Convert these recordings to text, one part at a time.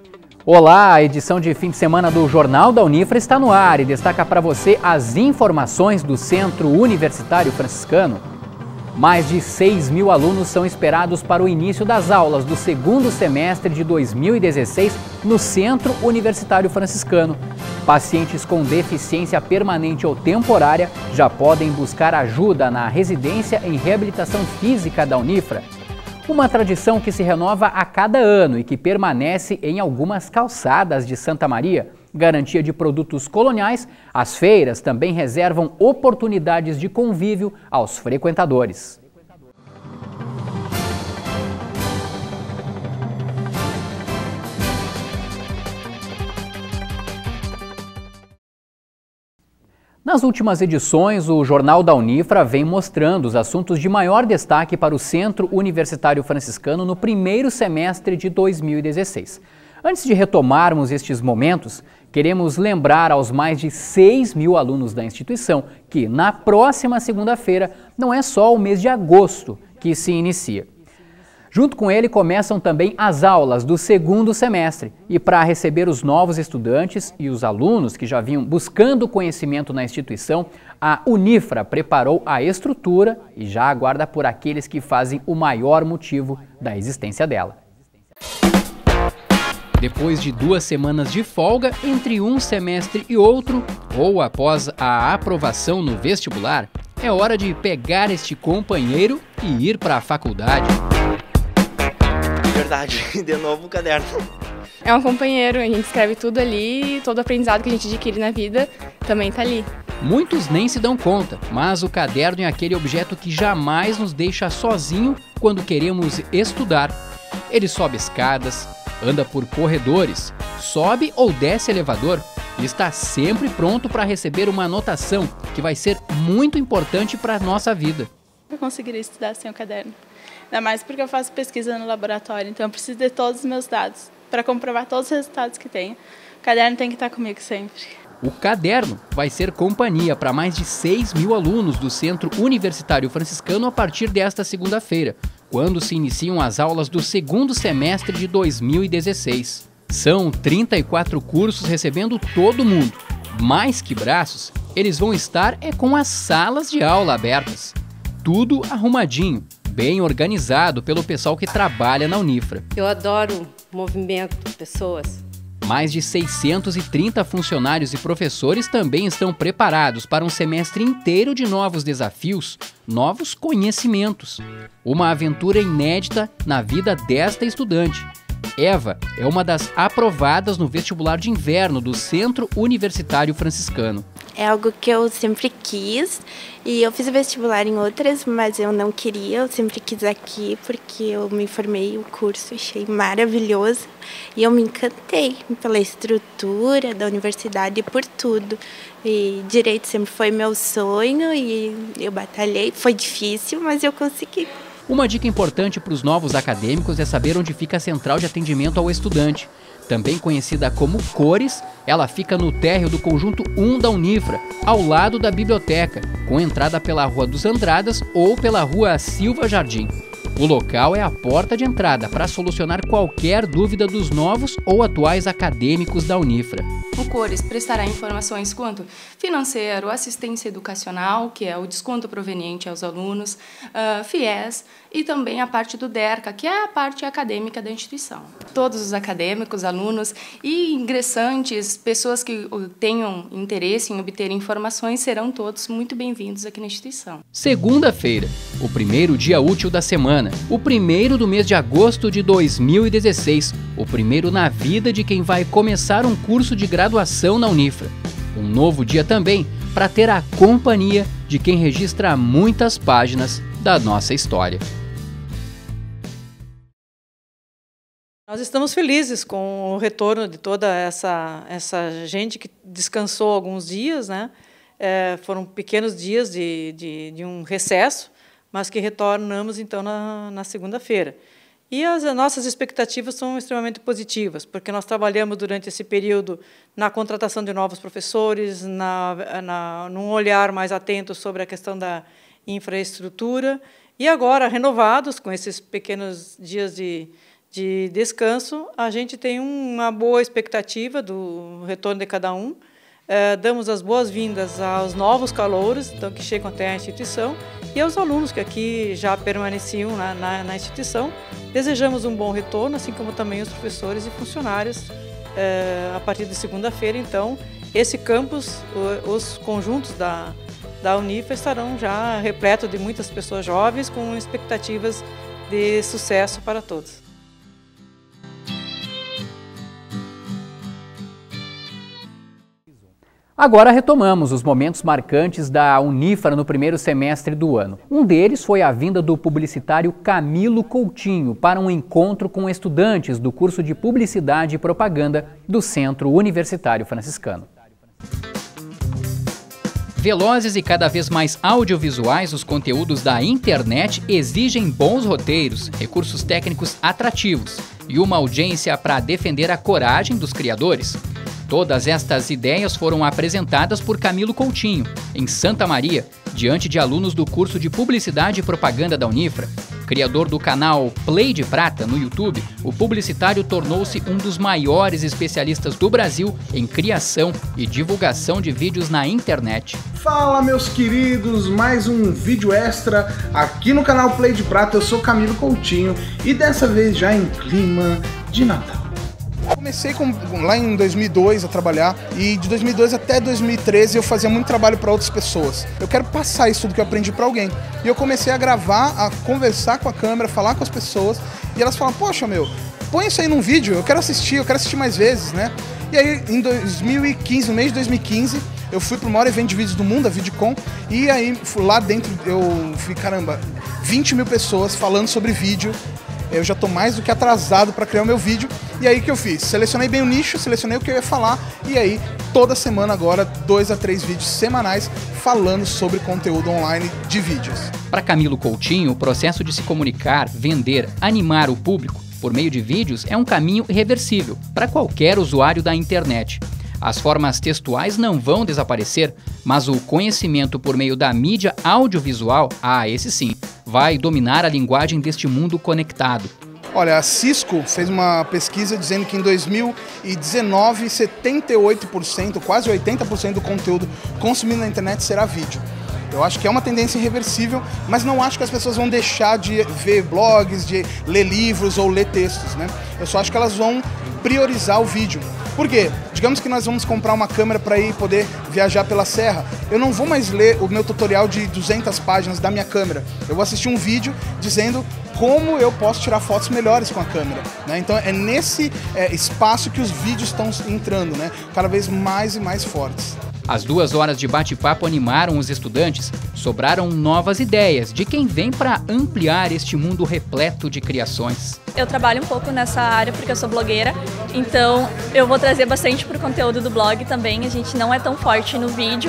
Olá, a edição de fim de semana do Jornal da Unifra está no ar e destaca para você as informações do Centro Universitário Franciscano. Mais de 6.000 alunos são esperados para o início das aulas do segundo semestre de 2016 no Centro Universitário Franciscano. Pacientes com deficiência permanente ou temporária já podem buscar ajuda na residência em reabilitação física da Unifra. Uma tradição que se renova a cada ano e que permanece em algumas calçadas de Santa Maria. Garantia de produtos coloniais, as feiras também reservam oportunidades de convívio aos frequentadores. Nas últimas edições, o Jornal da Unifra vem mostrando os assuntos de maior destaque para o Centro Universitário Franciscano no primeiro semestre de 2016. Antes de retomarmos estes momentos, queremos lembrar aos mais de 6.000 alunos da instituição que, na próxima segunda-feira, não é só o mês de agosto que se inicia. Junto com ele começam também as aulas do segundo semestre e para receber os novos estudantes e os alunos que já vinham buscando conhecimento na instituição, a Unifra preparou a estrutura e já aguarda por aqueles que fazem o maior motivo da existência dela. Depois de 2 semanas de folga entre um semestre e outro, ou após a aprovação no vestibular, é hora de pegar este companheiro e ir para a faculdade. Verdade, de novo o caderno. É um companheiro, a gente escreve tudo ali, todo aprendizado que a gente adquire na vida também está ali. Muitos nem se dão conta, mas o caderno é aquele objeto que jamais nos deixa sozinho quando queremos estudar. Ele sobe escadas, anda por corredores, sobe ou desce elevador e está sempre pronto para receber uma anotação que vai ser muito importante para a nossa vida. Eu conseguiria estudar sem o caderno. Ainda mais porque eu faço pesquisa no laboratório, então eu preciso de todos os meus dados para comprovar todos os resultados que tenho. O caderno tem que estar comigo sempre. O caderno vai ser companhia para mais de 6.000 alunos do Centro Universitário Franciscano a partir desta segunda-feira, quando se iniciam as aulas do segundo semestre de 2016. São 34 cursos recebendo todo mundo. Mais que braços, eles vão estar com as salas de aula abertas. Tudo arrumadinho, bem organizado pelo pessoal que trabalha na Unifra. Eu adoro movimento, pessoas. Mais de 630 funcionários e professores também estão preparados para um semestre inteiro de novos desafios, novos conhecimentos. Uma aventura inédita na vida desta estudante. Eva é uma das aprovadas no vestibular de inverno do Centro Universitário Franciscano. É algo que eu sempre quis e eu fiz o vestibular em outras, mas eu não queria, eu sempre quis aqui porque eu me formei o curso, achei maravilhoso e eu me encantei pela estrutura da universidade e por tudo. E direito sempre foi meu sonho e eu batalhei, foi difícil, mas eu consegui. Uma dica importante para os novos acadêmicos é saber onde fica a central de atendimento ao estudante. Também conhecida como Cores, ela fica no térreo do conjunto 1 da Unifra, ao lado da biblioteca, com entrada pela Rua dos Andradas ou pela Rua Silva Jardim. O local é a porta de entrada para solucionar qualquer dúvida dos novos ou atuais acadêmicos da Unifra. O Cores prestará informações quanto financeiro, assistência educacional, que é o desconto proveniente aos alunos, FIES e também a parte do DERCA, que é a parte acadêmica da instituição. Todos os acadêmicos, alunos e ingressantes, pessoas que tenham interesse em obter informações, serão todos muito bem-vindos aqui na instituição. Segunda-feira, o primeiro dia útil da semana, o primeiro do mês de agosto de 2016, o primeiro na vida de quem vai começar um curso de graduação na Unifra. Um novo dia também para ter a companhia de quem registra muitas páginas da nossa história. Nós estamos felizes com o retorno de toda essa gente que descansou alguns dias, né? Foram pequenos dias de um recesso, mas que retornamos então na segunda-feira. E as nossas expectativas são extremamente positivas, porque nós trabalhamos durante esse período na contratação de novos professores, num olhar mais atento sobre a questão da infraestrutura, e agora, renovados com esses pequenos dias de de descanso, a gente tem uma boa expectativa do retorno de cada um. Damos as boas-vindas aos novos calouros, então, que chegam até a instituição, e aos alunos que aqui já permaneciam na instituição. Desejamos um bom retorno, assim como também os professores e funcionários, a partir de segunda-feira. Então, esse campus, os conjuntos da Unifra estarão já repletos de muitas pessoas jovens, com expectativas de sucesso para todos. Agora retomamos os momentos marcantes da Unifra no primeiro semestre do ano. Um deles foi a vinda do publicitário Camilo Coutinho para um encontro com estudantes do curso de Publicidade e Propaganda do Centro Universitário Franciscano. Velozes e cada vez mais audiovisuais, os conteúdos da internet exigem bons roteiros, recursos técnicos atrativos e uma audiência para defender a coragem dos criadores. Todas estas ideias foram apresentadas por Camilo Coutinho, em Santa Maria, diante de alunos do curso de Publicidade e Propaganda da Unifra. Criador do canal Play de Prata no YouTube, o publicitário tornou-se um dos maiores especialistas do Brasil em criação e divulgação de vídeos na internet. Fala, meus queridos, mais um vídeo extra aqui no canal Play de Prata. Eu sou Camilo Coutinho e dessa vez já em clima de Natal. Comecei lá em 2002 a trabalhar e de 2002 até 2013 eu fazia muito trabalho para outras pessoas. Eu quero passar isso tudo que eu aprendi para alguém. E eu comecei a gravar, a conversar com a câmera, falar com as pessoas e elas falam, poxa, meu, põe isso aí num vídeo, eu quero assistir mais vezes, né? E aí em 2015, no mês de 2015, eu fui para o maior evento de vídeos do mundo, a VidCon, e aí lá dentro eu fui, caramba, 20 mil pessoas falando sobre vídeo. Eu já estou mais do que atrasado para criar o meu vídeo. E aí o que eu fiz? Selecionei bem o nicho, selecionei o que eu ia falar. E aí, toda semana agora, 2 a 3 vídeos semanais falando sobre conteúdo online de vídeos. Para Camilo Coutinho, o processo de se comunicar, vender, animar o público por meio de vídeos é um caminho irreversível para qualquer usuário da internet. As formas textuais não vão desaparecer, mas o conhecimento por meio da mídia audiovisual, esse sim, vai dominar a linguagem deste mundo conectado. Olha, a Cisco fez uma pesquisa dizendo que em 2019, 78%, quase 80% do conteúdo consumido na internet será vídeo. Eu acho que é uma tendência irreversível, mas não acho que as pessoas vão deixar de ver blogs, de ler livros ou ler textos, né? Eu só acho que elas vão priorizar o vídeo. Por quê? Digamos que nós vamos comprar uma câmera para ir poder viajar pela serra. Eu não vou mais ler o meu tutorial de 200 páginas da minha câmera. Eu vou assistir um vídeo dizendo como eu posso tirar fotos melhores com a câmera, né? Então é nesse espaço que os vídeos estão entrando, né? Cada vez mais e mais fortes. As 2 horas de bate-papo animaram os estudantes. Sobraram novas ideias de quem vem para ampliar este mundo repleto de criações. Eu trabalho um pouco nessa área porque eu sou blogueira, então eu vou trazer bastante para o conteúdo do blog também. A gente não é tão forte no vídeo,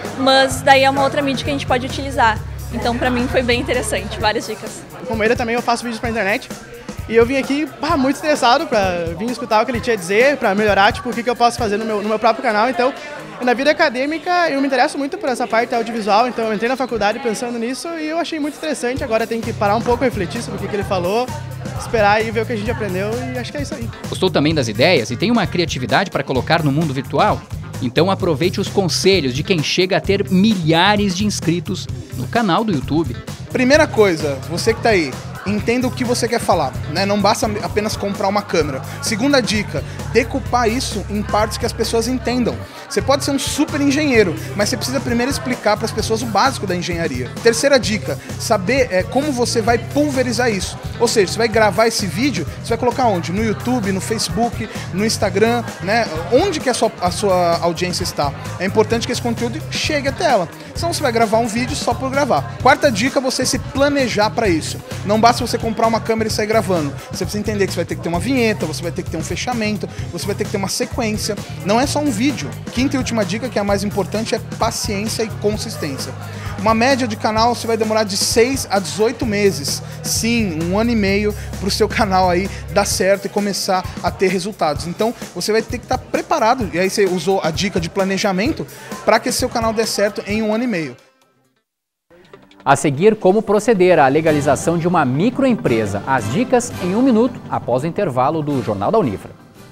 mas daí é uma outra mídia que a gente pode utilizar. Então para mim foi bem interessante, várias dicas. Como ele também eu faço vídeos para internet. E eu vim aqui muito interessado para vir escutar o que ele tinha a dizer, para melhorar o que eu posso fazer no meu próprio canal. Então, na vida acadêmica, eu me interesso muito por essa parte audiovisual, então eu entrei na faculdade pensando nisso e eu achei muito interessante. Agora tem que parar um pouco, refletir sobre o que ele falou, esperar e ver o que a gente aprendeu e acho que é isso aí. Gostou também das ideias e tem uma criatividade para colocar no mundo virtual? Então aproveite os conselhos de quem chega a ter milhares de inscritos no canal do YouTube. Primeira coisa, você que está aí, entenda o que você quer falar, né? Não basta apenas comprar uma câmera. Segunda dica, decupar isso em partes que as pessoas entendam. Você pode ser um super engenheiro, mas você precisa primeiro explicar para as pessoas o básico da engenharia. Terceira dica, saber como você vai pulverizar isso. Ou seja, você vai gravar esse vídeo, você vai colocar onde? No YouTube, no Facebook, no Instagram, né? Onde que a sua audiência está. É importante que esse conteúdo chegue até ela. Senão você vai gravar um vídeo só por gravar. Quarta dica, você se planejar para isso. Não basta você comprar uma câmera e sair gravando. Você precisa entender que você vai ter que ter uma vinheta, você vai ter que ter um fechamento, você vai ter que ter uma sequência. Não é só um vídeo. Quinta e última dica, que é a mais importante, é paciência e consistência. Uma média de canal você vai demorar de 6 a 18 meses. Sim, 1 ano e meio para o seu canal aí dar certo e começar a ter resultados. Então você vai ter que estar preparado, e aí você usou a dica de planejamento, para que seu canal dê certo em 1 ano e meio. A seguir, como proceder à legalização de uma microempresa. As dicas em 1 minuto, após o intervalo do Jornal da Unifra.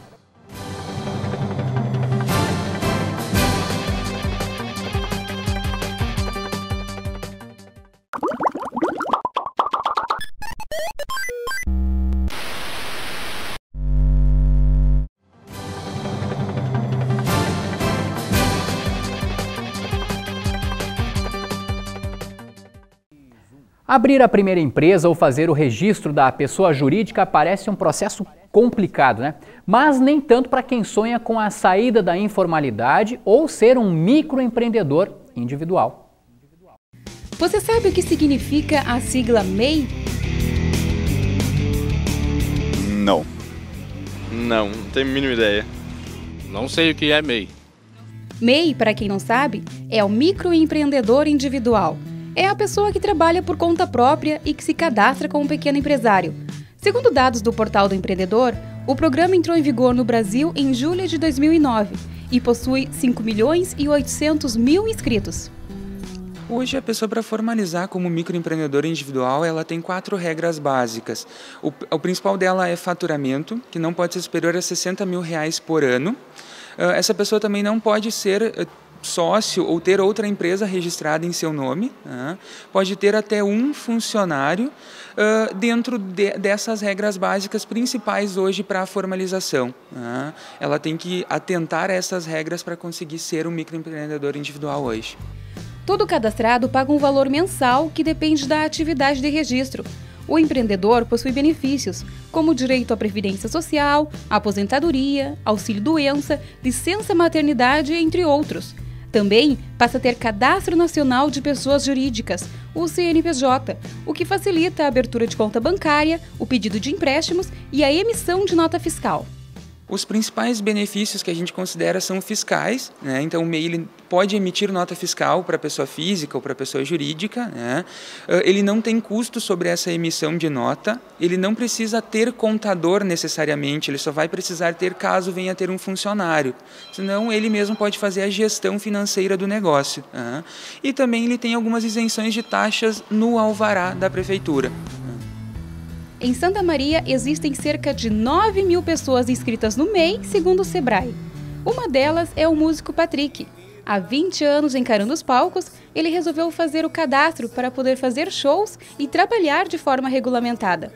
Abrir a primeira empresa ou fazer o registro da pessoa jurídica parece um processo complicado, né? Mas nem tanto para quem sonha com a saída da informalidade ou ser um microempreendedor individual. Você sabe o que significa a sigla MEI? Não, não tenho a mínima ideia. Não sei o que é MEI. MEI, para quem não sabe, é o microempreendedor individual. É a pessoa que trabalha por conta própria e que se cadastra como um pequeno empresário. Segundo dados do Portal do Empreendedor, o programa entrou em vigor no Brasil em julho de 2009 e possui 5.800.000 inscritos. Hoje, a pessoa, para formalizar como microempreendedor individual, ela tem 4 regras básicas. O principal dela é faturamento, que não pode ser superior a R$60 mil por ano. Essa pessoa também não pode ser sócio ou ter outra empresa registrada em seu nome, pode ter até um funcionário dentro dessas regras básicas principais hoje para a formalização. Ela tem que atentar a essas regras para conseguir ser um microempreendedor individual hoje. Todo cadastrado paga um valor mensal que depende da atividade de registro. O empreendedor possui benefícios, como direito à previdência social, aposentadoria, auxílio-doença, licença maternidade, entre outros. Também passa a ter Cadastro Nacional de Pessoas Jurídicas, o CNPJ, o que facilita a abertura de conta bancária, o pedido de empréstimos e a emissão de nota fiscal. Os principais benefícios que a gente considera são fiscais, né? Então o MEI ele pode emitir nota fiscal para pessoa física ou para pessoa jurídica, né? Ele não tem custo sobre essa emissão de nota, ele não precisa ter contador necessariamente, ele só vai precisar ter caso venha ter um funcionário, senão ele mesmo pode fazer a gestão financeira do negócio, né? E também ele tem algumas isenções de taxas no alvará da prefeitura. Em Santa Maria, existem cerca de 9.000 pessoas inscritas no MEI, segundo o Sebrae. Uma delas é o músico Patrick. Há 20 anos encarando os palcos, ele resolveu fazer o cadastro para poder fazer shows e trabalhar de forma regulamentada.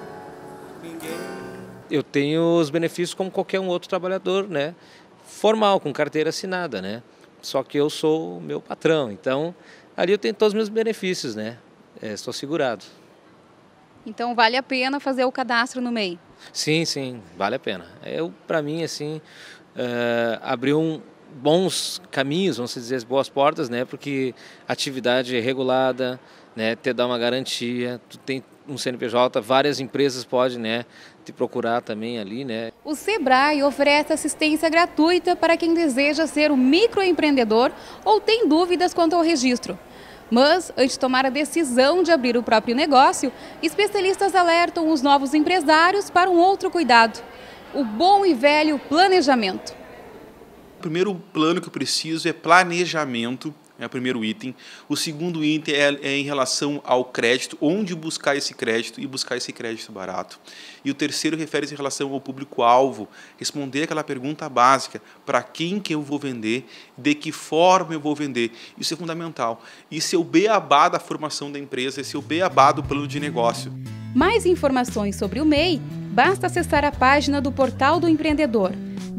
Eu tenho os benefícios como qualquer um outro trabalhador, né? Formal, com carteira assinada, né? Só que eu sou o meu patrão, então ali eu tenho todos os meus benefícios, né? Estou segurado. Então vale a pena fazer o cadastro no MEI? Sim, sim, vale a pena. Para mim, assim, abriu bons caminhos, vamos dizer, boas portas, né? Porque a atividade é regulada, né? Te dá uma garantia, tu tem um CNPJ, várias empresas podem, né, te procurar também ali, né? O Sebrae oferece assistência gratuita para quem deseja ser um microempreendedor ou tem dúvidas quanto ao registro. Mas, antes de tomar a decisão de abrir o próprio negócio, especialistas alertam os novos empresários para um outro cuidado: o bom e velho planejamento. O primeiro plano que eu preciso é planejamento, é o primeiro item. O segundo item é em relação ao crédito, onde buscar esse crédito e buscar esse crédito barato. E o terceiro refere-se em relação ao público-alvo, responder aquela pergunta básica: para quem que eu vou vender, de que forma eu vou vender. Isso é fundamental. Isso é o beabá da formação da empresa, esse é o beabá do plano de negócio. Mais informações sobre o MEI, basta acessar a página do Portal do Empreendedor,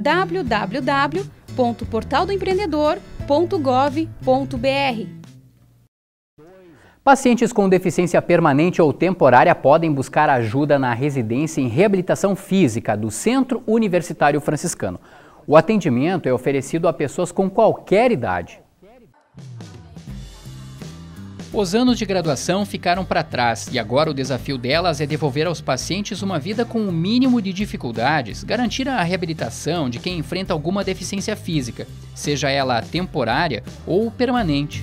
www.portaldoempreendedor.gov.br. Pacientes com deficiência permanente ou temporária podem buscar ajuda na residência em reabilitação física do Centro Universitário Franciscano. O atendimento é oferecido a pessoas com qualquer idade. Os anos de graduação ficaram para trás e agora o desafio delas é devolver aos pacientes uma vida com o mínimo de dificuldades, garantir a reabilitação de quem enfrenta alguma deficiência física, seja ela temporária ou permanente.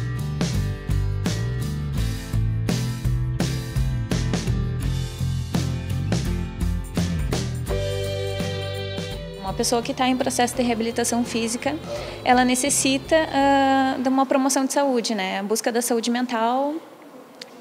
Uma pessoa que está em processo de reabilitação física, ela necessita de uma promoção de saúde, né? A busca da saúde mental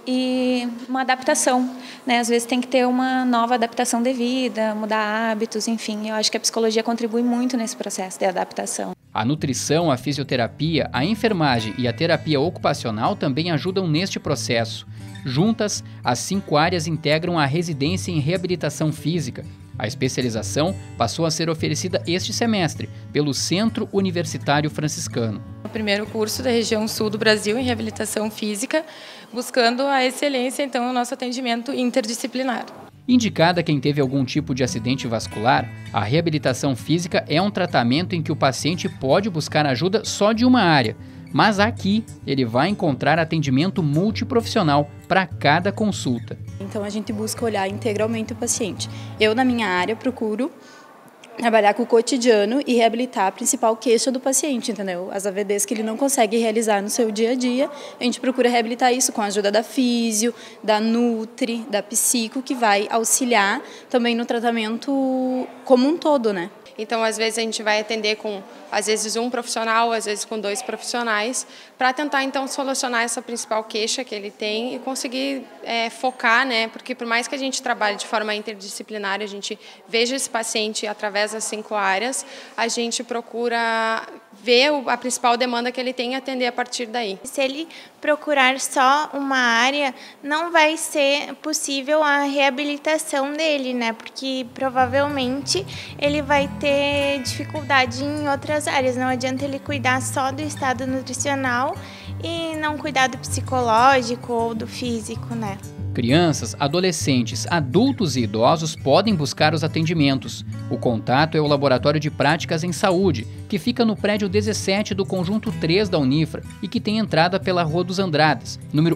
e uma adaptação, né? Às vezes tem que ter uma nova adaptação de vida, mudar hábitos, enfim. Eu acho que a psicologia contribui muito nesse processo de adaptação. A nutrição, a fisioterapia, a enfermagem e a terapia ocupacional também ajudam neste processo. Juntas, as 5 áreas integram a residência em reabilitação física. A especialização passou a ser oferecida este semestre pelo Centro Universitário Franciscano. O primeiro curso da região sul do Brasil em reabilitação física, buscando a excelência, então, no nosso atendimento interdisciplinar. Indicada quem teve algum tipo de acidente vascular, a reabilitação física é um tratamento em que o paciente pode buscar ajuda só de uma área, mas aqui ele vai encontrar atendimento multiprofissional para cada consulta. Então a gente busca olhar integralmente o paciente. Eu, na minha área, procuro trabalhar com o cotidiano e reabilitar a principal queixa do paciente, entendeu? As AVDs que ele não consegue realizar no seu dia a dia, a gente procura reabilitar isso com a ajuda da físio, da nutri, da psico, que vai auxiliar também no tratamento como um todo, né? Então, às vezes, a gente vai atender com, às vezes, um profissional, às vezes com 2 profissionais, para tentar, então, solucionar essa principal queixa que ele tem e conseguir focar, né? Porque, por mais que a gente trabalhe de forma interdisciplinar, a gente veja esse paciente através das 5 áreas, a gente procura ver a principal demanda que ele tem e atender a partir daí. Se ele procurar só uma área, não vai ser possível a reabilitação dele, né? Porque provavelmente ele vai ter dificuldade em outras áreas. Não adianta ele cuidar só do estado nutricional e não cuidar do psicológico ou do físico, né? Crianças, adolescentes, adultos e idosos podem buscar os atendimentos. O contato é o Laboratório de Práticas em Saúde, que fica no prédio 17 do Conjunto 3 da Unifra e que tem entrada pela Rua dos Andradas, número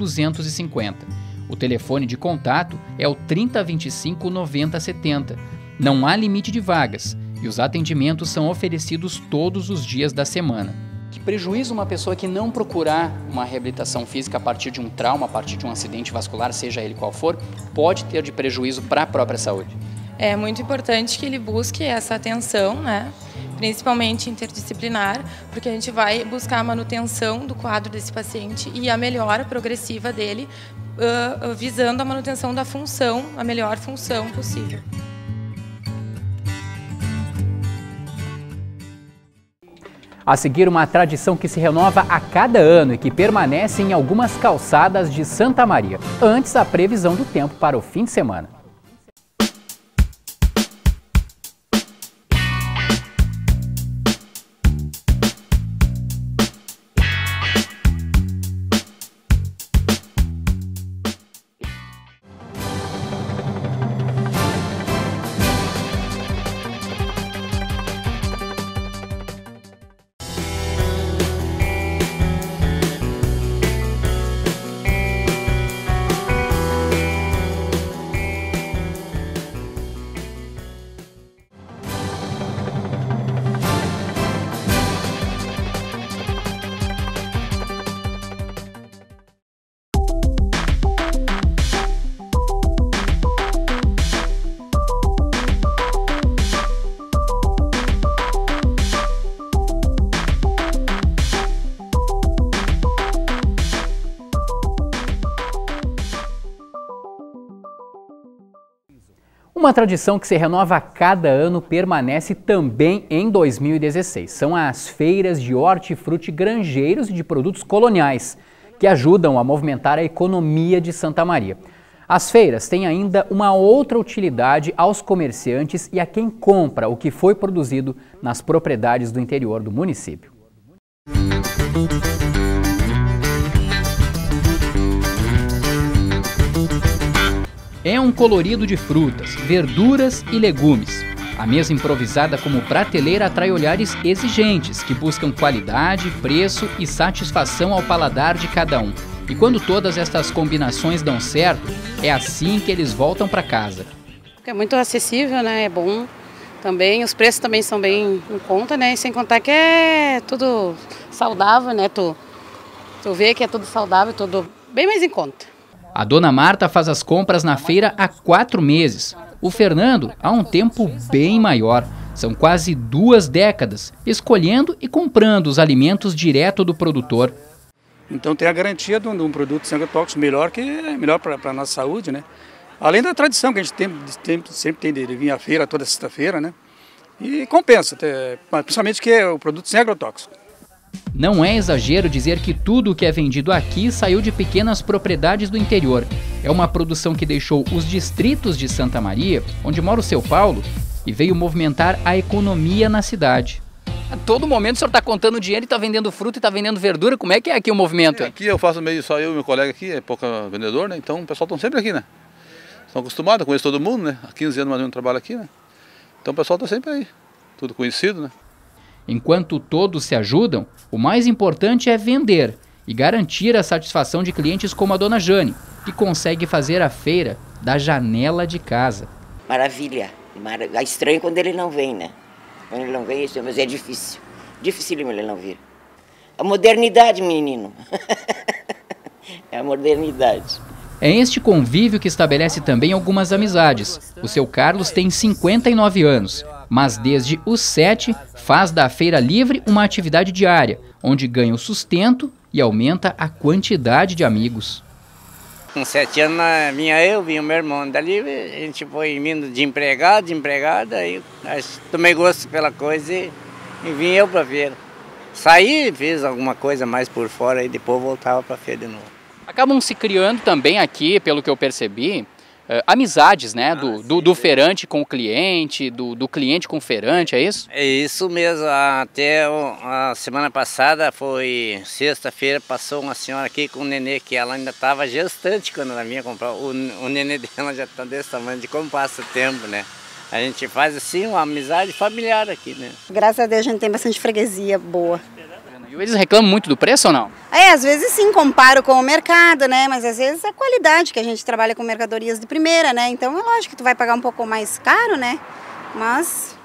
1250. O telefone de contato é o 3025 9070. Não há limite de vagas e os atendimentos são oferecidos todos os dias da semana. Que prejuízo uma pessoa que não procurar uma reabilitação física a partir de um trauma, a partir de um acidente vascular, seja ele qual for, pode ter de prejuízo para a própria saúde? É muito importante que ele busque essa atenção, né? Principalmente interdisciplinar, porque a gente vai buscar a manutenção do quadro desse paciente e a melhora progressiva dele, visando a manutenção da função, a melhor função possível. A seguir, uma tradição que se renova a cada ano e que permanece em algumas calçadas de Santa Maria. Antes, a previsão do tempo para o fim de semana. Uma tradição que se renova a cada ano permanece também em 2016. São as feiras de hortifruti granjeiros e de produtos coloniais, que ajudam a movimentar a economia de Santa Maria. As feiras têm ainda uma outra utilidade aos comerciantes e a quem compra o que foi produzido nas propriedades do interior do município. É um colorido de frutas, verduras e legumes. A mesa improvisada como prateleira atrai olhares exigentes que buscam qualidade, preço e satisfação ao paladar de cada um. E quando todas estas combinações dão certo, é assim que eles voltam para casa. É muito acessível, né? É bom também. Os preços também são bem em conta, né? E sem contar que é tudo saudável, né? Tu vê que é tudo saudável, tudo bem mais em conta. A dona Marta faz as compras na feira há 4 meses. O Fernando há um tempo bem maior. São quase 2 décadas, escolhendo e comprando os alimentos direto do produtor. Então tem a garantia de um produto sem agrotóxico melhor, que é melhor para a nossa saúde, né? Além da tradição que a gente sempre tem de vir à feira toda sexta-feira, né? E compensa, principalmente que é o produto sem agrotóxico. Não é exagero dizer que tudo o que é vendido aqui saiu de pequenas propriedades do interior. É uma produção que deixou os distritos de Santa Maria, onde mora o seu Paulo, e veio movimentar a economia na cidade. A todo momento o senhor está contando dinheiro e está vendendo fruta e está vendendo verdura. Como é que é aqui o movimento? Aqui eu faço meio só eu e meu colega aqui, é pouca vendedor, né? Então o pessoal está sempre aqui, né? Estão acostumados, conheço todo mundo, né? Há 15 anos mais ou menos trabalho aqui, né? Então o pessoal está sempre aí, tudo conhecido, né? Enquanto todos se ajudam, o mais importante é vender e garantir a satisfação de clientes como a dona Jane, que consegue fazer a feira da janela de casa. Maravilha. É estranho quando ele não vem, né? Quando ele não vem, mas é difícil. Dificílimo ele não vir. A modernidade, menino. É a modernidade. É este convívio que estabelece também algumas amizades. O seu Carlos tem 59 anos, mas desde os 7 faz da feira livre uma atividade diária, onde ganha o sustento e aumenta a quantidade de amigos. Com 7 anos vinha o meu irmão. Dali a gente foi vindo de empregada, aí tomei gosto pela coisa e vim eu para a feira. Saí, fiz alguma coisa mais por fora e depois voltava para a feira de novo. Acabam se criando também aqui, pelo que eu percebi, amizades, né? Do feirante com o cliente, do cliente com o feirante, é isso? É isso mesmo. Até a semana passada, foi sexta-feira, passou uma senhora aqui com o nenê, que ela ainda estava gestante quando ela vinha comprar. O nenê dela já está desse tamanho, de como passa o tempo, né? A gente faz assim uma amizade familiar aqui, né? Graças a Deus a gente tem bastante freguesia boa. E eles reclamam muito do preço ou não? Às vezes sim, comparo com o mercado, né? Mas às vezes é a qualidade, que a gente trabalha com mercadorias de primeira, né? Então é lógico que tu vai pagar um pouco mais caro, né? Mas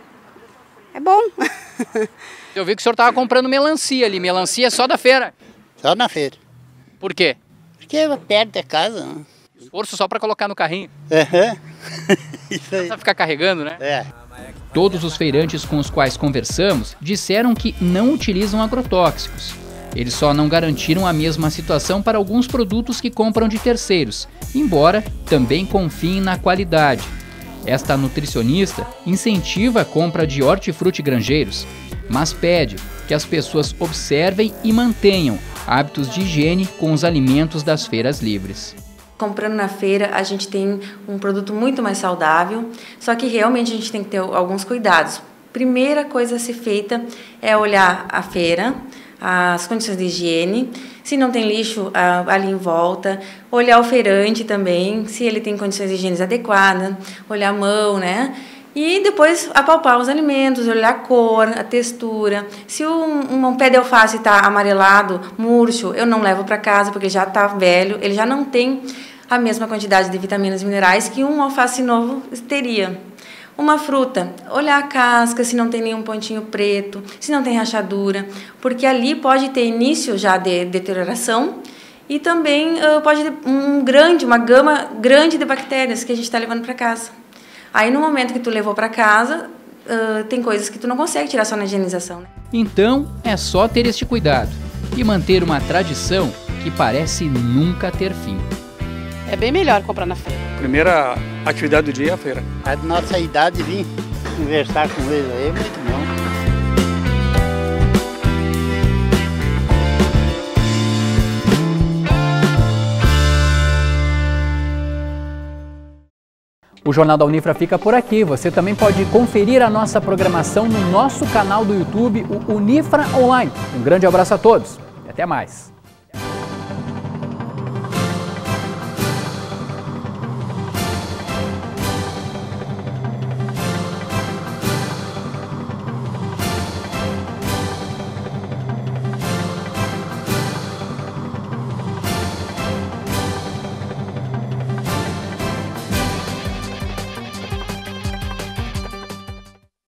é bom. Eu vi que o senhor estava comprando melancia ali. Melancia só da feira? Só na feira. Por quê? Porque é perto da casa. Né? Esforço só para colocar no carrinho. Isso aí. Só ficar carregando, né? Todos os feirantes com os quais conversamos disseram que não utilizam agrotóxicos. Eles só não garantiram a mesma situação para alguns produtos que compram de terceiros, embora também confiem na qualidade. Esta nutricionista incentiva a compra de hortifruti granjeiros, mas pede que as pessoas observem e mantenham hábitos de higiene com os alimentos das feiras livres. Comprando na feira, a gente tem um produto muito mais saudável, só que realmente a gente tem que ter alguns cuidados. Primeira coisa a ser feita é olhar a feira, as condições de higiene, se não tem lixo ali em volta, olhar o feirante também, se ele tem condições de higiene adequadas, olhar a mão, né? E depois apalpar os alimentos, olhar a cor, a textura. Se um pé de alface está amarelado, murcho, eu não levo para casa porque já está velho, ele já não tem a mesma quantidade de vitaminas e minerais que um alface novo teria. Uma fruta, olhar a casca, se não tem nenhum pontinho preto, se não tem rachadura, porque ali pode ter início já de deterioração e também pode ter uma gama grande de bactérias que a gente está levando para casa. Aí no momento que tu levou para casa, tem coisas que tu não consegue tirar só na higienização. Né? Então é só ter este cuidado e manter uma tradição que parece nunca ter fim. É bem melhor comprar na feira. Primeira atividade do dia é a feira. A nossa idade vir conversar com eles aí é muito bom. O Jornal da Unifra fica por aqui. Você também pode conferir a nossa programação no nosso canal do YouTube, o Unifra Online. Um grande abraço a todos e até mais.